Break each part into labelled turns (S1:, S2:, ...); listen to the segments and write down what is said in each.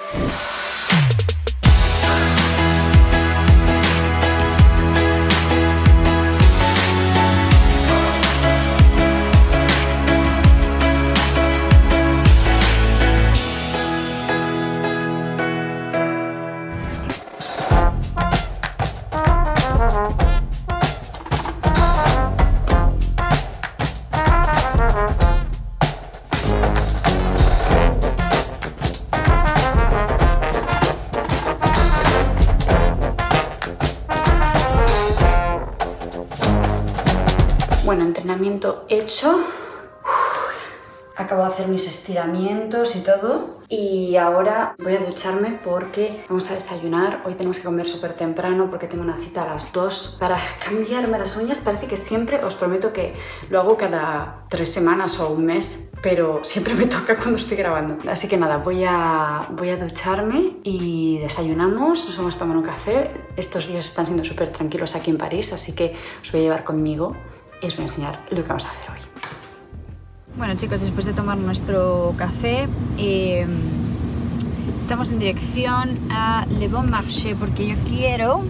S1: Bueno, entrenamiento hecho. Acabo de hacer mis estiramientos y todo. Y ahora voy a ducharme porque vamos a desayunar. Hoy tenemos que comer súper temprano porque tengo una cita a las 2 para cambiarme las uñas. Parece que siempre, os prometo que lo hago cada 3 semanas o un mes, pero siempre me toca cuando estoy grabando. Así que nada, voy a ducharme y desayunamos. Nos vamos a tomar un café. Estos días están siendo súper tranquilos aquí en París, así que os voy a llevar conmigo y os voy a enseñar lo que vamos a hacer hoy. Bueno chicos, después de tomar nuestro café, estamos en dirección a Le Bon Marché porque yo quiero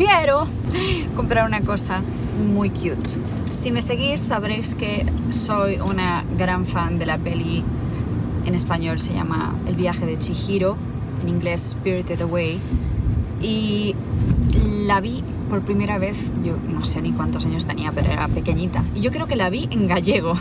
S1: comprar una cosa muy cute. Si me seguís sabréis que soy una gran fan de la peli, en español se llama El viaje de Chihiro, en inglés Spirited Away, y la vi por primera vez, yo no sé ni cuántos años tenía, pero era pequeñita. Y yo creo que la vi en gallego.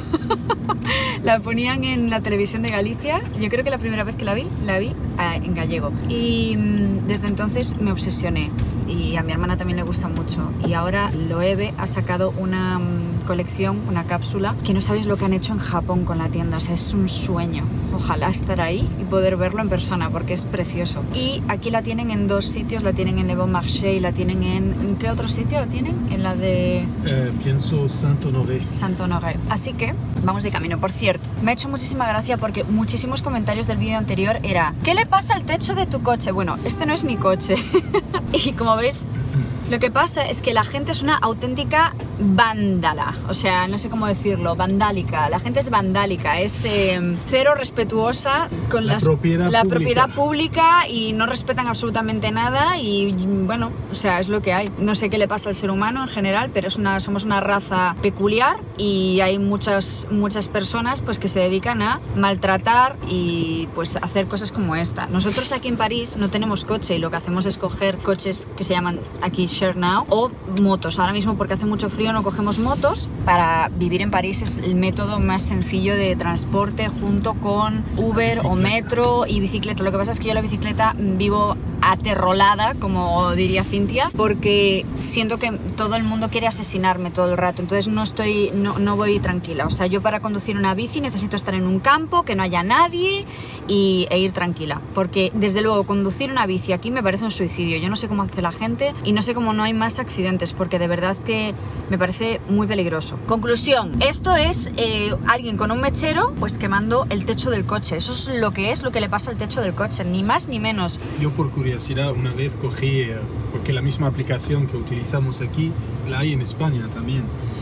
S1: La ponían en la televisión de Galicia. Yo creo que la primera vez que la vi en gallego. Y desde entonces me obsesioné. Y a mi hermana también le gusta mucho. Y ahora Loewe ha sacado una colección, una cápsula, que no sabéis lo que han hecho en Japón con la tienda. O sea, es un sueño. Ojalá estar ahí y poder verlo en persona porque es precioso. Y aquí la tienen en 2 sitios. La tienen en Le Bon Marché y la tienen ¿en qué otro sitio la tienen? En la de...
S2: pienso Saint-Honoré.
S1: Saint-Honoré. Así que vamos de camino. Por cierto, me ha hecho muchísima gracia porque muchísimos comentarios del vídeo anterior era ¿qué le pasa al techo de tu coche? Bueno, este no es mi coche. Y como veis, lo que pasa es que la gente es una auténtica vándala, o sea, no sé cómo decirlo, vandálica. La gente es vandálica, es cero respetuosa con la propiedad pública y no respetan absolutamente nada y bueno, o sea, es lo que hay. No sé qué le pasa al ser humano en general, pero somos una raza peculiar y hay muchas personas pues que se dedican a maltratar y pues hacer cosas como esta. Nosotros aquí en París no tenemos coche y lo que hacemos es coger coches que se llaman aquí Share Now o motos. Ahora mismo porque hace mucho frío no cogemos motos. Para vivir en París es el método más sencillo de transporte junto con Uber o metro y bicicleta. Lo que pasa es que yo la bicicleta vivo aterrolada, como diría Cintia, porque siento que todo el mundo quiere asesinarme todo el rato, entonces no voy tranquila. O sea, yo para conducir una bici necesito estar en un campo, que no haya nadie e ir tranquila, porque desde luego conducir una bici aquí me parece un suicidio. Yo no sé cómo hace la gente y no sé cómo no hay más accidentes, porque de verdad que me parece muy peligroso. Conclusión, esto es alguien con un mechero pues quemando el techo del coche. Eso es lo que le pasa al techo del coche, ni más ni menos.
S2: Yo por curiosidad una vez cogí, porque la misma aplicación que utilizamos aquí la hay en España también,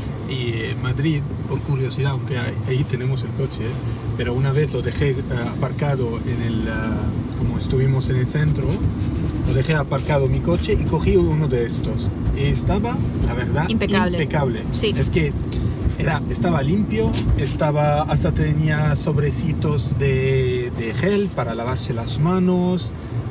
S2: y en Madrid, por curiosidad, aunque ahí tenemos el coche, pero una vez lo dejé aparcado como estuvimos en el centro, lo dejé aparcado mi coche y cogí uno de estos y estaba, la verdad, impecable.
S1: Sí.
S2: Es que estaba limpio, hasta tenía sobrecitos de gel para lavarse las manos,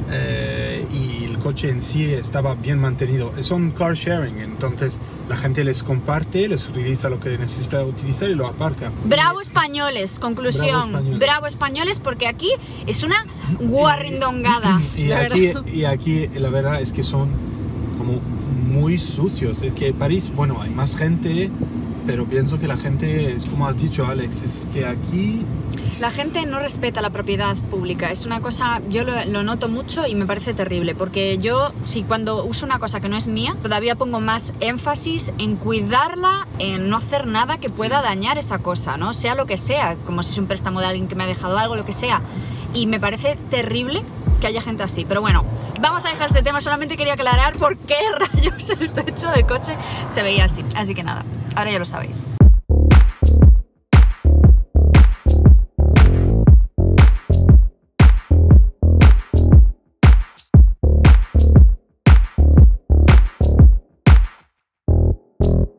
S2: y el coche en sí estaba bien mantenido. Son car sharing, entonces la gente les comparte, les utiliza lo que necesita utilizar y lo aparca.
S1: Bravo españoles, conclusión. Bravo españoles, porque aquí es una guarrindongada.
S2: Y aquí la verdad es que son como muy sucios. Es que en París, bueno, hay más gente, pero pienso que la gente, es como has dicho Alex, es que aquí
S1: la gente no respeta la propiedad pública. Es una cosa, yo lo noto mucho y me parece terrible, porque yo, si cuando uso una cosa que no es mía, todavía pongo más énfasis en cuidarla, en no hacer nada que pueda dañar esa cosa, ¿no? Sea lo que sea, como si es un préstamo de alguien que me ha dejado algo, lo que sea. Y me parece terrible que haya gente así. Pero bueno, vamos a dejar este tema. Solamente quería aclarar por qué rayos el techo del coche se veía así. Así que nada, ahora ya lo sabéis.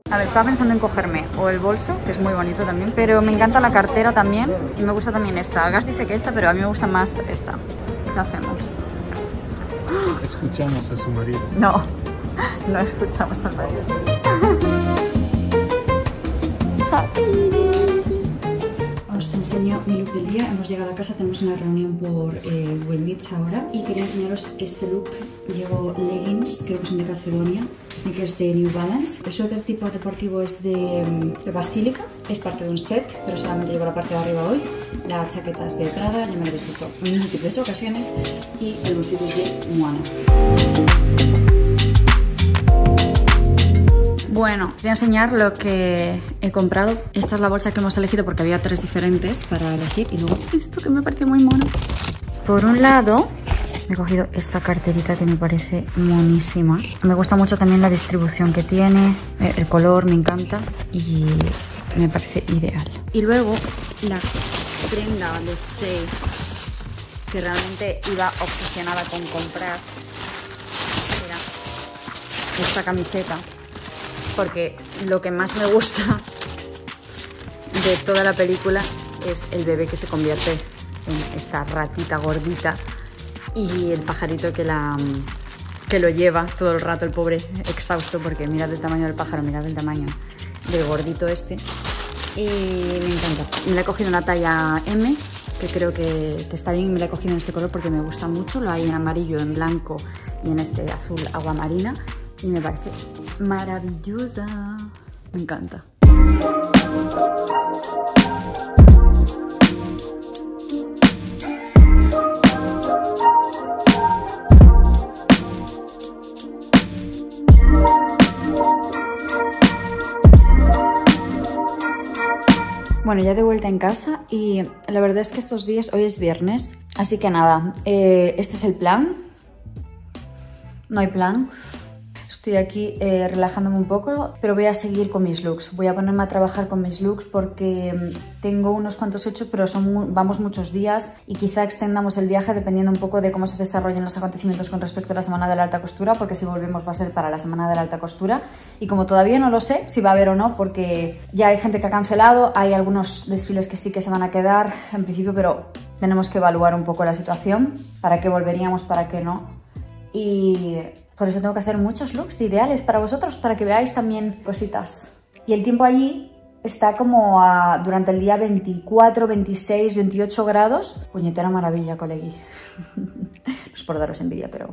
S1: A ver, estaba pensando en cogerme o el bolso, que es muy bonito también, pero me encanta la cartera también y me gusta también esta. Gas dice que esta, pero a mí me gusta más esta. ¿Qué hacemos?
S2: Escuchamos a su marido.
S1: No, no escuchamos al marido. Os enseño mi look del día. Hemos llegado a casa, tenemos una reunión por Google Meet ahora y quería enseñaros este look. Llevo leggings, creo que son de Calcedonia, sneakers de New Balance. El suéter tipo deportivo es de Basílica, es parte de un set, pero solamente llevo la parte de arriba hoy. La chaqueta es de Prada, ya me lo habéis visto en múltiples ocasiones, y el bolsillo es de Moana. Bueno, voy a enseñar lo que he comprado. Esta es la bolsa que hemos elegido porque había 3 diferentes para elegir. Y luego esto que me parece muy mono. Por un lado, he cogido esta carterita que me parece monísima. Me gusta mucho también la distribución que tiene. El color me encanta y me parece ideal. Y luego la prenda, let's say, que realmente iba obsesionada con comprar. Era esta camiseta. Porque lo que más me gusta de toda la película es el bebé que se convierte en esta ratita gordita y el pajarito que lo lleva todo el rato, el pobre exhausto, porque mirad el tamaño del pájaro, mirad el tamaño del gordito este. Y me encanta. Me la he cogido en la talla M, que creo que está bien, y me la he cogido en este color porque me gusta mucho. Lo hay en amarillo, en blanco y en este azul agua marina. Y me parece maravillosa. Me encanta. Bueno, ya de vuelta en casa y la verdad es que estos días, hoy es viernes, así que nada, este es el plan. No hay plan. Estoy aquí relajándome un poco, pero voy a seguir con mis looks. Voy a ponerme a trabajar con mis looks porque tengo unos cuantos hechos, pero vamos muchos días y quizá extendamos el viaje dependiendo un poco de cómo se desarrollen los acontecimientos con respecto a la semana de la alta costura, porque si volvemos va a ser para la semana de la alta costura. Y como todavía no lo sé si va a haber o no, porque ya hay gente que ha cancelado, hay algunos desfiles que sí que se van a quedar en principio, pero tenemos que evaluar un poco la situación, para qué volveríamos, para qué no. Y por eso tengo que hacer muchos looks ideales para vosotros, para que veáis también cositas. Y el tiempo allí está como durante el día 24, 26, 28 grados. Puñetera maravilla, colegui. No es por daros envidia, pero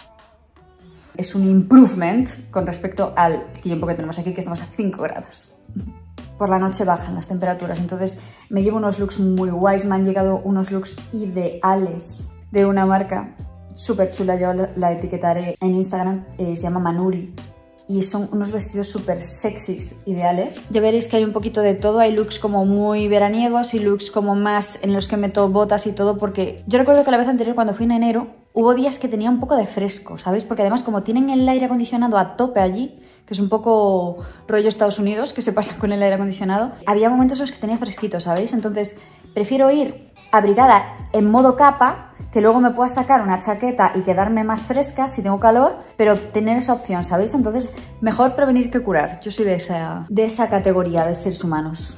S1: es un improvement con respecto al tiempo que tenemos aquí, que estamos a 5 grados. Por la noche bajan las temperaturas, entonces me llevo unos looks muy guays. Me han llegado unos looks ideales de una marca súper chula, yo la etiquetaré en Instagram, se llama Manuri y son unos vestidos súper sexys, ideales. Ya veréis que hay un poquito de todo, hay looks como muy veraniegos y looks como más en los que meto botas y todo, porque yo recuerdo que la vez anterior cuando fui en enero hubo días que tenía un poco de fresco, ¿sabéis? Porque además como tienen el aire acondicionado a tope allí, que es un poco rollo Estados Unidos, que se pasa con el aire acondicionado, había momentos en los que tenía fresquito, ¿sabéis? Entonces prefiero ir abrigada en modo capa, que luego me pueda sacar una chaqueta y quedarme más fresca si tengo calor, pero tener esa opción, ¿sabéis? Entonces, mejor prevenir que curar. Yo soy de esa categoría de seres humanos.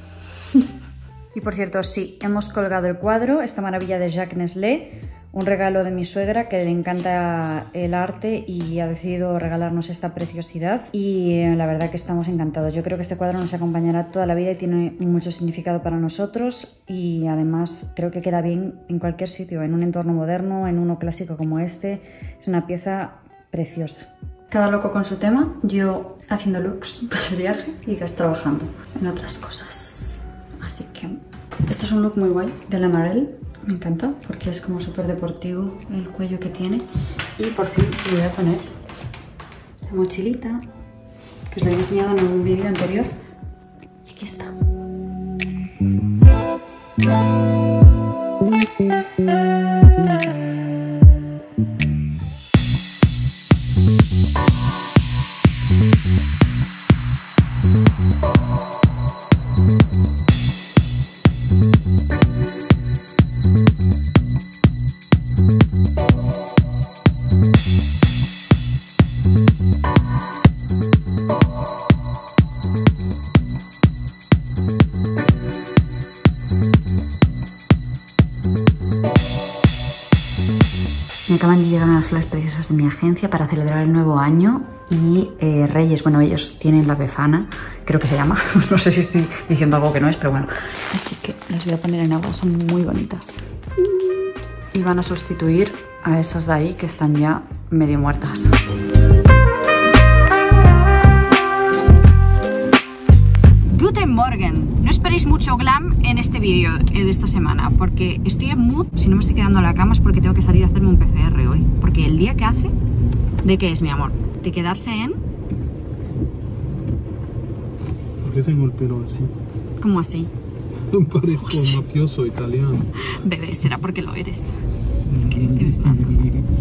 S1: Y por cierto, sí, hemos colgado el cuadro, esta maravilla de Jacques Nestlé, un regalo de mi suegra que le encanta el arte y ha decidido regalarnos esta preciosidad y la verdad que estamos encantados. Yo creo que este cuadro nos acompañará toda la vida y tiene mucho significado para nosotros y además creo que queda bien en cualquier sitio, en un entorno moderno, en uno clásico como este. Es una pieza preciosa. Cada loco con su tema, yo haciendo looks para el viaje y Gas trabajando en otras cosas. Así que esto es un look muy guay de la Marelle. Me encanta porque es como súper deportivo el cuello que tiene. Y por fin le voy a poner la mochilita, que os la he enseñado en un vídeo anterior. Y aquí está. Me acaban de llegar unas flores preciosas de mi agencia para celebrar el nuevo año y Reyes. Bueno, ellos tienen la Befana, creo que se llama. No sé si estoy diciendo algo que no es, pero bueno. Así que las voy a poner en agua, son muy bonitas. Y van a sustituir a esas de ahí que están ya medio muertas. Guten Morgen. No esperéis mucho glam en este vídeo de esta semana, porque estoy en mood. Si no me estoy quedando en la cama es porque tengo que salir a hacerme un PCR hoy. Porque el día que hace, ¿de qué es, mi amor? De quedarse en...
S2: ¿Por qué tengo el pelo así?
S1: ¿Cómo así?
S2: Parezco un mafioso italiano.
S1: Bebé, será porque lo eres. Es que tienes unas cosas.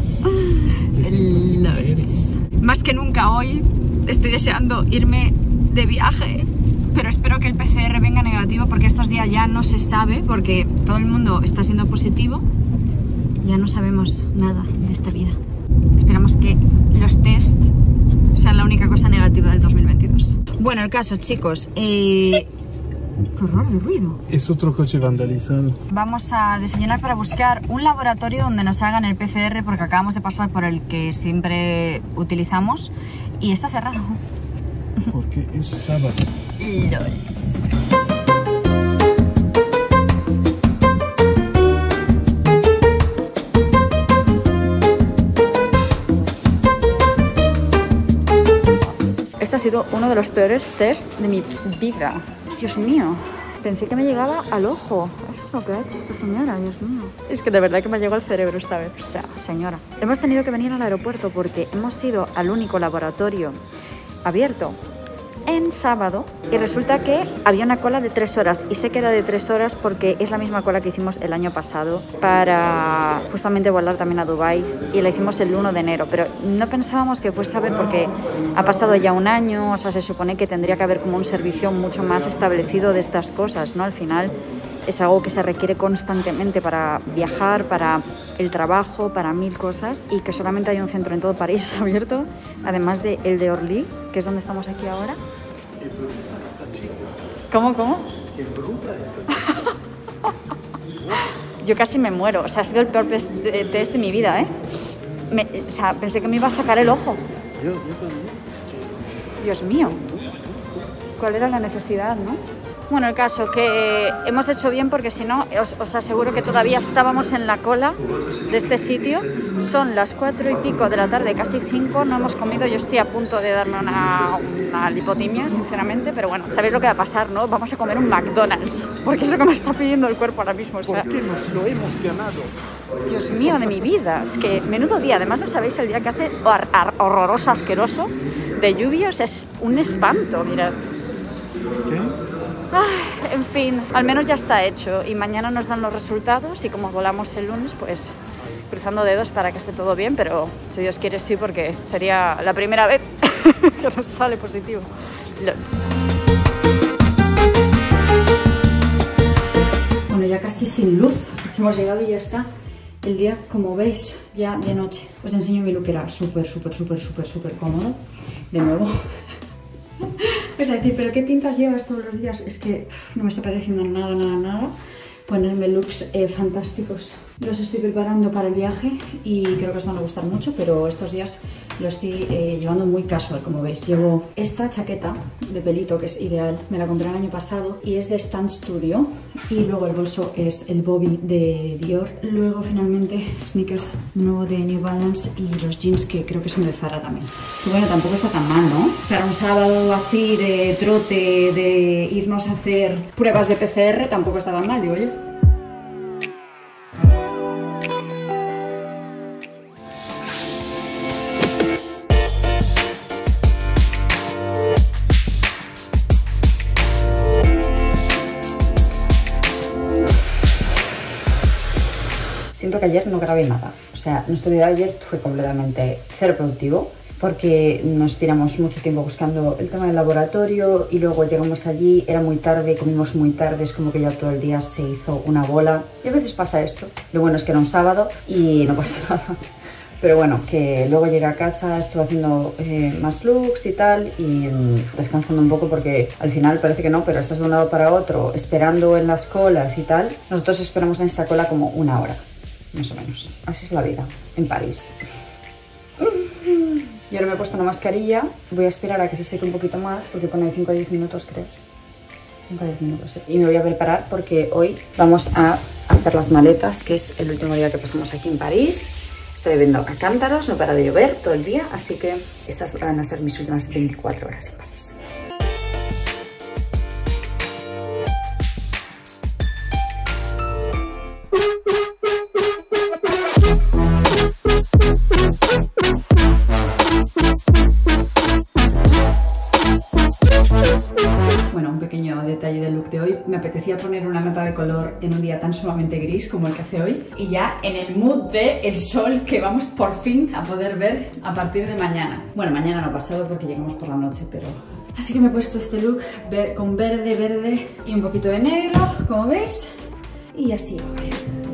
S1: Más que nunca hoy estoy deseando irme de viaje. Pero espero que el PCR venga negativo porque estos días ya no se sabe, porque todo el mundo está siendo positivo. Ya no sabemos nada de esta vida. Esperamos que los test sean la única cosa negativa del 2022. Bueno, el caso, chicos, qué raro el ruido.
S2: Es otro coche vandalizado.
S1: Vamos a desayunar para buscar un laboratorio donde nos hagan el PCR porque acabamos de pasar por el que siempre utilizamos y está cerrado.
S2: Porque es sábado.
S1: Lols. Este ha sido uno de los peores test de mi vida. Dios mío, pensé que me llegaba al ojo. ¿Has visto lo que ha hecho esta señora? Dios mío. Es que de verdad que me llegó al cerebro esta vez. O sea, señora. Hemos tenido que venir al aeropuerto porque hemos ido al único laboratorio abierto en sábado y resulta que había una cola de 3 horas y sé que era de 3 horas porque es la misma cola que hicimos el año pasado para justamente volar también a Dubái y la hicimos el 1 de enero, pero no pensábamos que fuese a ver porque ha pasado ya un año, o sea, se supone que tendría que haber como un servicio mucho más establecido de estas cosas, ¿no? Al final es algo que se requiere constantemente para viajar, para el trabajo, para 1000 cosas y que solamente hay un centro en todo París abierto, además de el de Orly, que es donde estamos aquí ahora.
S2: Qué bruta esta chica.
S1: ¿Cómo?
S2: Qué bruta esta chica.
S1: Yo casi me muero, o sea, ha sido el peor test de mi vida, ¿eh? O sea, pensé que me iba a sacar el ojo.
S2: Yo también. Es que...
S1: Dios mío, ¿cuál era la necesidad, no? Bueno, el caso que hemos hecho bien porque si no, os aseguro que todavía estábamos en la cola de este sitio. Son las 4 y pico de la tarde, casi 5, no hemos comido. Yo estoy a punto de darme una lipotimia, sinceramente, pero bueno, sabéis lo que va a pasar, ¿no? Vamos a comer un McDonald's, porque es lo que me está pidiendo el cuerpo ahora mismo. O sea,
S2: ¿por qué nos lo hemos ganado?
S1: Dios mío, de mi vida, es que menudo día. Además, no sabéis el día que hace horroroso, asqueroso, de lluvia, o sea, es un espanto, mirad.
S2: ¿Qué?
S1: Ay, en fin, al menos ya está hecho y mañana nos dan los resultados y como volamos el lunes, pues cruzando dedos para que esté todo bien, pero si Dios quiere sí, porque sería la primera vez que nos sale positivo. Bueno, ya casi sin luz, porque hemos llegado y ya está el día, como veis, ya de noche. Os enseño mi look, era súper cómodo, de nuevo. Es decir, ¿pero qué pintas llevas todos los días? Es que no me está pareciendo nada ponerme looks fantásticos. Los estoy preparando para el viaje y creo que os van a gustar mucho, pero estos días lo estoy llevando muy casual, como veis. Llevo esta chaqueta de pelito que es ideal, me la compré el año pasado y es de Stan Studio, y luego el bolso es el Bobby de Dior. Luego finalmente sneakers nuevo de New Balance y los jeans que creo que son de Zara también. Y bueno, tampoco está tan mal, ¿no? Para un sábado así de trote, de irnos a hacer pruebas de PCR, tampoco está tan mal, digo yo. Siento que ayer no grabé nada, o sea, nuestro día de ayer fue completamente cero productivo porque nos tiramos mucho tiempo buscando el tema del laboratorio y luego llegamos allí, era muy tarde, comimos muy tarde, es como que ya todo el día se hizo una bola y a veces pasa esto. Lo bueno es que era un sábado y no pasa nada. Pero bueno, que luego llegué a casa, estuve haciendo más looks y tal y descansando un poco porque al final parece que no, pero estás de un lado para otro esperando en las colas y tal. Nosotros esperamos en esta cola como 1 hora. más o menos. Así es la vida en París. Y ahora me he puesto una mascarilla. Voy a esperar a que se seque un poquito más porque pone 5 a 10 minutos, creo. 5 a 10 minutos. Y me voy a preparar porque hoy vamos a hacer las maletas, que es el último día que pasamos aquí en París. Estoy bebiendo a cántaros, no para de llover todo el día, así que estas van a ser mis últimas 24 horas en París. Detalle del look de hoy, me apetecía poner una nota de color en un día tan sumamente gris como el que hace hoy y ya en el mood de el sol que vamos por fin a poder ver a partir de mañana. Bueno, mañana no pasado porque llegamos por la noche, pero... Así que me he puesto este look con verde y un poquito de negro, como veis, y así voy.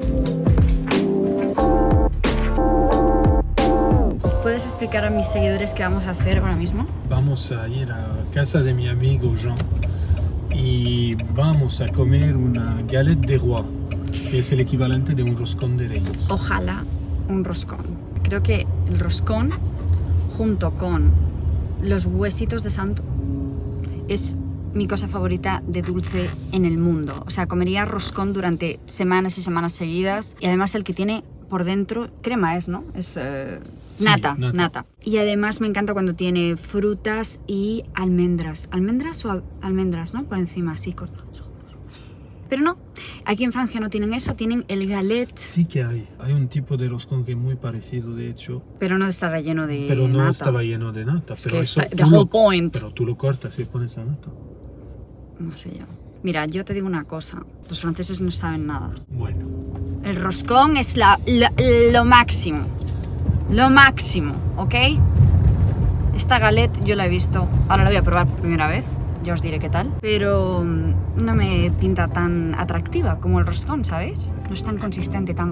S1: ¿Puedes explicar a mis seguidores qué vamos a hacer ahora mismo?
S2: Vamos a ir a casa de mi amigo Jean y vamos a comer una galette de roi, que es el equivalente de un roscón de reyes.
S1: Ojalá un roscón. Creo que el roscón, junto con los huesitos de santo, es mi cosa favorita de dulce en el mundo. O sea, comería roscón durante semanas y semanas seguidas. Y además el que tiene por dentro, crema es, ¿no? Es nata. Y además me encanta cuando tiene frutas y almendras. ¿Almendras o almendras, no? Por encima, así cortadas. Pero no, aquí en Francia no tienen eso, tienen el galette.
S2: Sí que hay un tipo de roscón que es muy parecido, de hecho.
S1: Pero no está relleno de
S2: Pero no
S1: nata.
S2: Estaba lleno de nata.
S1: Es
S2: pero
S1: que
S2: eso,
S1: the whole point.
S2: Pero tú lo cortas y pones la nata.
S1: No sé yo. Mira, yo te digo una cosa, los franceses no saben nada.
S2: Bueno.
S1: El roscón es lo máximo. Lo máximo, ¿ok? Esta galette yo la he visto, ahora la voy a probar por primera vez, ya os diré qué tal. Pero no me pinta tan atractiva como el roscón, ¿sabéis? No es tan consistente, tan...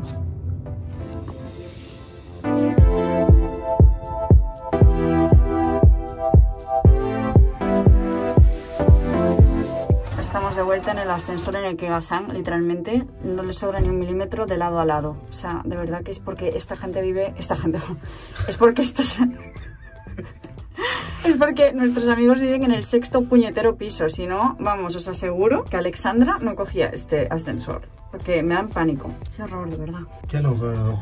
S1: Estamos de vuelta en el ascensor en el que Gassan, literalmente, no le sobra ni un milímetro de lado a lado. O sea, de verdad que es porque esta gente vive... Es porque estos... Es porque nuestros amigos viven en el 6º puñetero piso. Si no, vamos, os aseguro que Alexandra no cogía este ascensor. Porque me dan pánico. Qué horror, de verdad.
S2: Qué horror.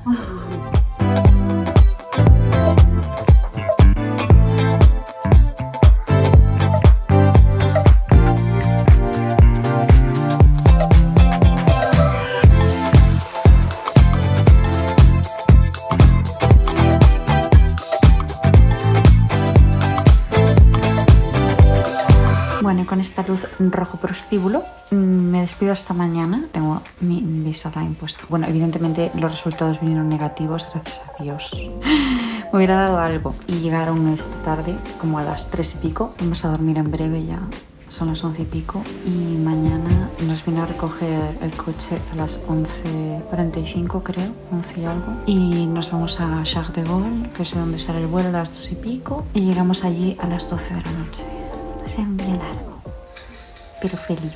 S1: Bueno, y con esta luz rojo prostíbulo me despido hasta mañana. Tengo mi Invisalign puesto. Bueno, evidentemente los resultados vinieron negativos, gracias a Dios. Me hubiera dado algo y llegaron esta tarde, como a las 3 y pico. Vamos a dormir en breve ya. Son las 11 y pico y mañana nos viene a recoger el coche a las 11:45, creo, 11 y algo. Y nos vamos a Charles de Gaulle, que es donde sale el vuelo, a las 2 y pico. Y llegamos allí a las 12 de la noche. Va a ser un día largo, pero feliz.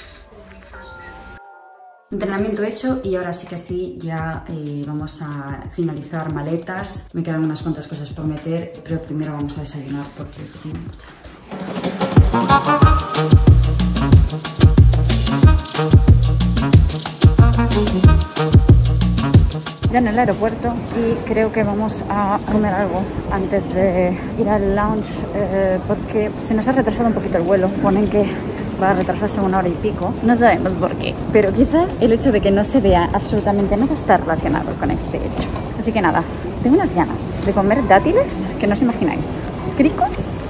S1: Entrenamiento hecho y ahora sí que sí, ya vamos a finalizar maletas. Me quedan unas cuantas cosas por meter, pero primero vamos a desayunar porque tengo mucha hambre. Ya en el aeropuerto y creo que vamos a comer algo antes de ir al lounge porque se nos ha retrasado un poquito el vuelo. Ponen que va a retrasarse 1 hora y pico, no sabemos por qué, pero quizá el hecho de que no se vea absolutamente nada está relacionado con este hecho. Así que nada, tengo unas ganas de comer dátiles que no os imagináis. ¿Cricos?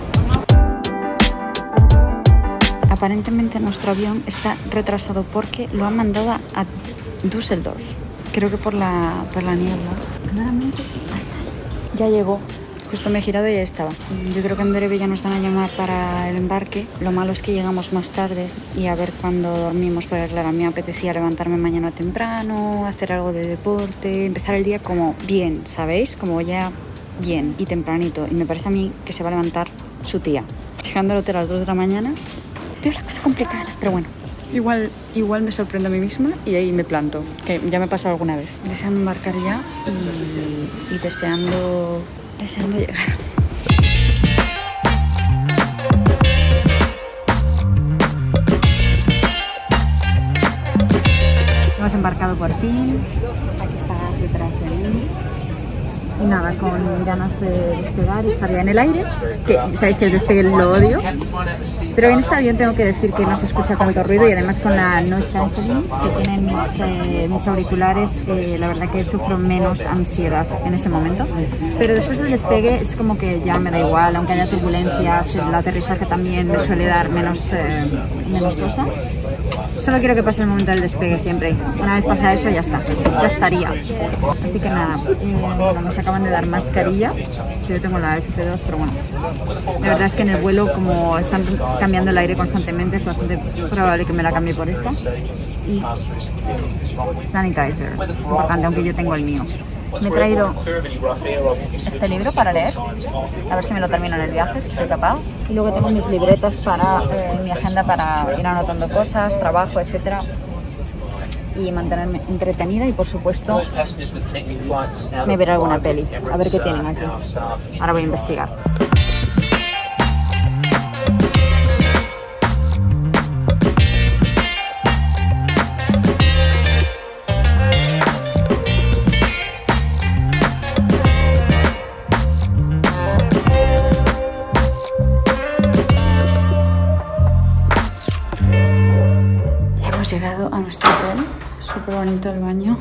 S1: Aparentemente nuestro avión está retrasado porque lo han mandado a Düsseldorf. Creo que por la niebla. Claramente hasta ahí. Ya llegó. Justo me he girado y ya estaba. Yo creo que en breve ya nos van a llamar para el embarque. Lo malo es que llegamos más tarde y a ver cuándo dormimos. Porque claro, a mí me apetecía levantarme mañana temprano, hacer algo de deporte, empezar el día como bien, ¿sabéis? Como ya bien y tempranito. Y me parece a mí que se va a levantar su tía. Llegando al hotel a las 2 de la mañana. Veo la cosa complicada, pero bueno, Igual me sorprendo a mí misma y ahí me planto, que ya me ha pasado alguna vez. Deseando embarcar ya y deseando llegar. Hemos embarcado por fin. Aquí estás detrás de mí. Y nada, con ganas de despegar y estar ya en el aire, que sabéis que el despegue lo odio, pero en este avión tengo que decir que no se escucha tanto ruido y además con la noise cancelling que tienen mis auriculares, la verdad que sufro menos ansiedad en ese momento, pero después del despegue es como que ya me da igual, aunque haya turbulencias, el aterrizaje también me suele dar menos cosa. Solo quiero que pase el momento del despegue siempre. Una vez pasa eso ya está, ya estaría. Así que nada, nos acaban de dar mascarilla. Yo tengo la FP2, pero bueno. La verdad es que en el vuelo, como están cambiando el aire constantemente, es bastante probable que me la cambie por esta. Y sanitizer, importante, aunque yo tengo el mío. Me he traído este libro para leer, a ver si me lo termino en el viaje, si soy capaz. Y luego tengo mis libretas para mi agenda para ir anotando cosas, trabajo, etcétera, y mantenerme entretenida y por supuesto me veré alguna peli, a ver qué tienen aquí. Ahora voy a investigar. Llegado a nuestro hotel, súper bonito el baño.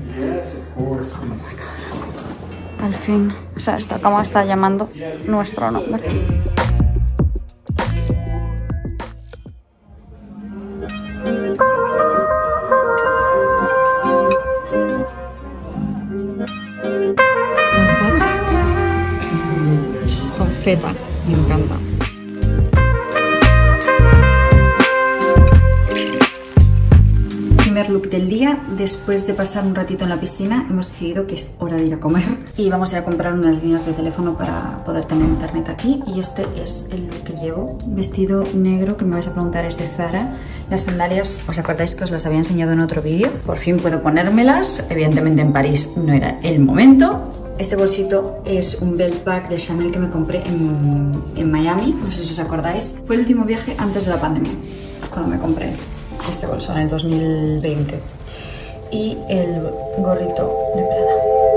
S1: Al fin, o sea, esta cama está llamando nuestro nombre. Con feta, me encanta. Look del día. Después de pasar un ratito en la piscina hemos decidido que es hora de ir a comer y vamos a ir a comprar unas líneas de teléfono para poder tener internet aquí. Y este es el look que llevo, vestido negro, que me vais a preguntar es de Zara. Las sandalias, ¿os acordáis que os las había enseñado en otro vídeo? Por fin puedo ponérmelas, evidentemente en París no era el momento. Este bolsito es un belt bag de Chanel que me compré en Miami, no sé si os acordáis. Fue el último viaje antes de la pandemia cuando me compré este bolso en el 2020. Y el gorrito de Prada.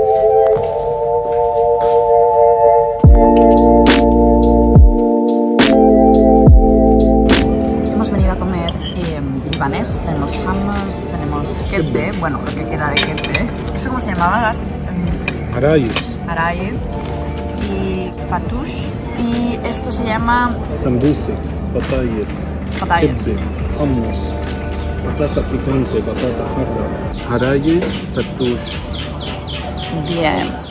S1: Hemos venido a comer libanés. Tenemos hummus, tenemos kebbe, bueno, lo que queda de kebbe. ¿Esto cómo se llamaba?
S2: Arayes.
S1: Arayes. Y fatouche. Y esto se llama...
S2: Sambusa, fatayir. Kebbe, hummus. Batata picante, batata jarra, arayes, fatouche.
S1: Bien.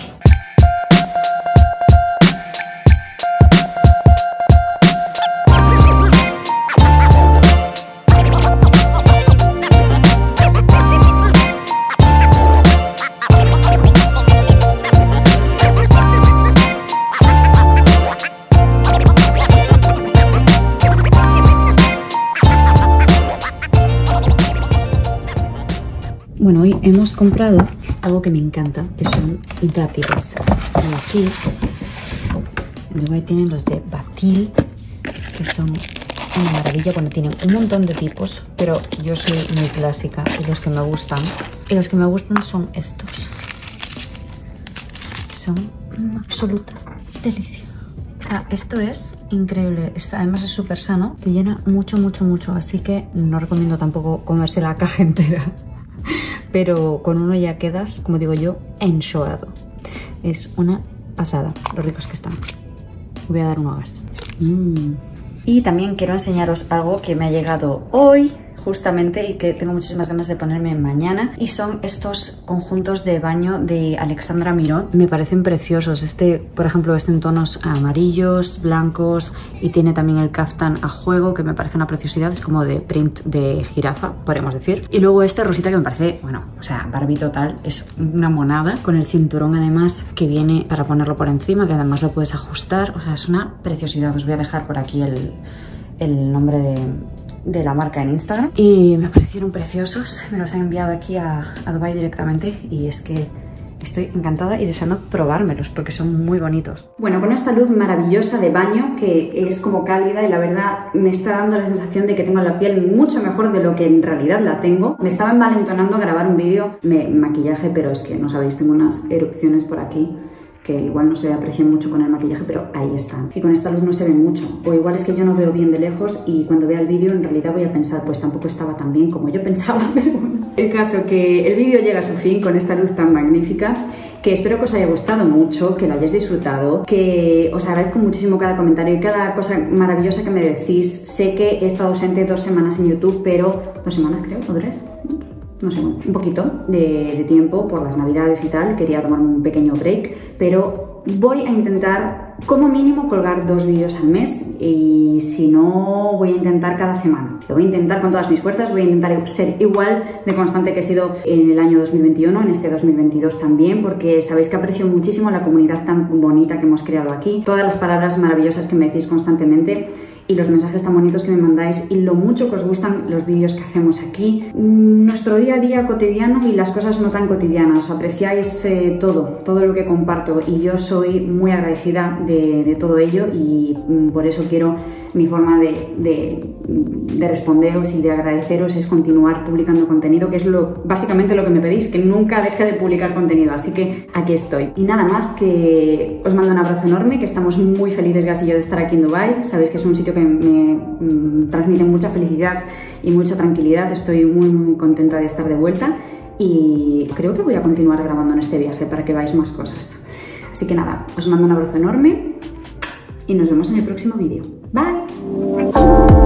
S1: Bueno, hoy hemos comprado algo que me encanta, que son dátiles. Y aquí, luego ahí tienen los de Batil, que son una maravilla. Bueno, tienen un montón de tipos, pero yo soy muy clásica y los que me gustan son estos, que son una absoluta delicia. O sea, esto es increíble. Además es súper sano, te llena mucho, mucho, mucho, así que no recomiendo tampoco comerse la caja entera. Pero con uno ya quedas, como digo yo, enchoado. Es una pasada, lo ricos que están. Voy a dar un gas. Y también quiero enseñaros algo que me ha llegado hoy, justamente, y que tengo muchísimas ganas de ponerme mañana. Y son estos conjuntos de baño de Alexandra Miró. Me parecen preciosos. Este, por ejemplo, es en tonos amarillos, blancos, y tiene también el kaftán a juego, que me parece una preciosidad. Es como de print de jirafa, podríamos decir. Y luego este rosita que me parece, bueno, o sea, Barbie total. Es una monada, con el cinturón además que viene para ponerlo por encima, que además lo puedes ajustar. O sea, es una preciosidad. Os voy a dejar por aquí el nombre de la marca en Instagram y me parecieron preciosos. Me los han enviado aquí a Dubái directamente y es que estoy encantada y deseando probármelos porque son muy bonitos. Bueno, con esta luz maravillosa de baño que es como cálida y la verdad me está dando la sensación de que tengo la piel mucho mejor de lo que en realidad la tengo. Me estaba envalentonando a grabar un vídeo de maquillaje, pero es que no sabéis, tengo unas erupciones por aquí que igual no se aprecian mucho con el maquillaje, pero ahí están. Y con esta luz no se ve mucho. O igual es que yo no veo bien de lejos y cuando vea el vídeo en realidad voy a pensar, pues tampoco estaba tan bien como yo pensaba, pero bueno. El caso que el vídeo llega a su fin con esta luz tan magnífica, que espero que os haya gustado mucho, que lo hayáis disfrutado, que os agradezco muchísimo cada comentario y cada cosa maravillosa que me decís. Sé que he estado ausente 2 semanas en YouTube, pero 2 semanas creo, o 3. No sé, un poquito de tiempo por las navidades y tal, quería tomarme un pequeño break, pero voy a intentar como mínimo colgar 2 vídeos al mes y si no voy a intentar cada semana. Lo voy a intentar con todas mis fuerzas, voy a intentar ser igual de constante que he sido en el año 2021, en este 2022 también, porque sabéis que aprecio muchísimo la comunidad tan bonita que hemos creado aquí, todas las palabras maravillosas que me decís constantemente y los mensajes tan bonitos que me mandáis y lo mucho que os gustan los vídeos que hacemos aquí. Nuestro día a día cotidiano y las cosas no tan cotidianas. Apreciáis todo lo que comparto y yo soy muy agradecida de todo ello y por eso quiero mi forma de responderos y de agradeceros es continuar publicando contenido, que es básicamente lo que me pedís, que nunca deje de publicar contenido, así que aquí estoy. Y nada más, que os mando un abrazo enorme, que estamos muy felices Gas y yo de estar aquí en Dubái. Sabéis que es un sitio que me transmite mucha felicidad y mucha tranquilidad. Estoy muy contenta de estar de vuelta y creo que voy a continuar grabando en este viaje para que veáis más cosas. Así que nada, os mando un abrazo enorme y nos vemos en el próximo vídeo. Bye.